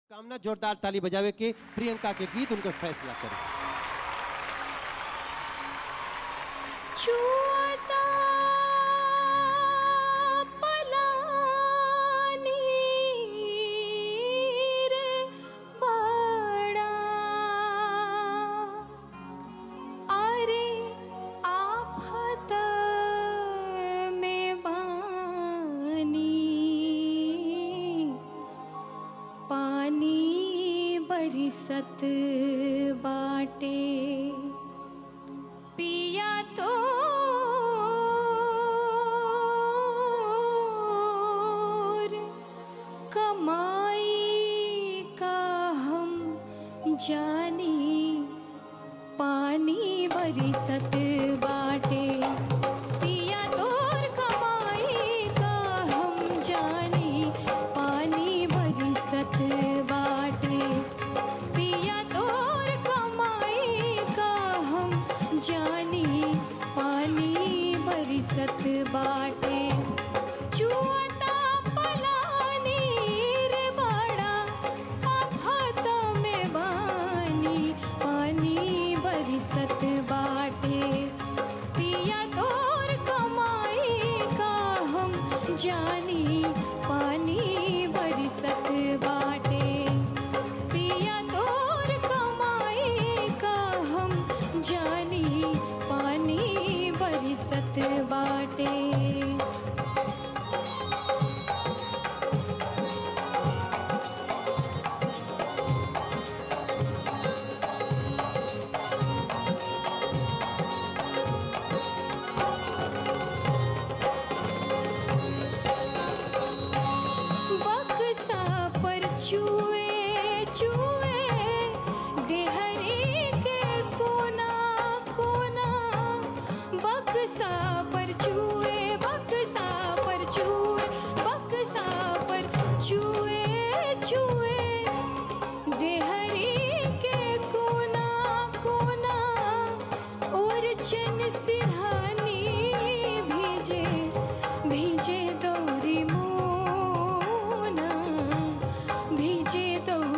कामना जोरदार ताली बजावे के प्रियंका के गीत उनका फैसला करें। छुआता पलानी रे बड़ा अरे आफत में बानी पानी बरसत बाटे पिया तो कमाई का हम जानी पानी बरसत बाटे पिया तोर कमाई का हम जानी पानी बरसत बाटे पिया तोर कमाई का हम जानी पानी बरसत बाटे छुआता पलानी रे बड़ा आफत में बानी पानी बरसत बाटे पिया तोर कमाई का हम जानी पानी बरसत बाटे पिया तोर कमाई का हम जानी पानी बरसत बाटे। बक्सा पर चुए चुए डेहरी के कोना कोना बक्सा पर चुए बक्सा पर चुए बक्सा पर चुए चुए डेहरी के कोना कोना और चन सिरहानी भीजे भीजे दौरी मोना भीजे दौरी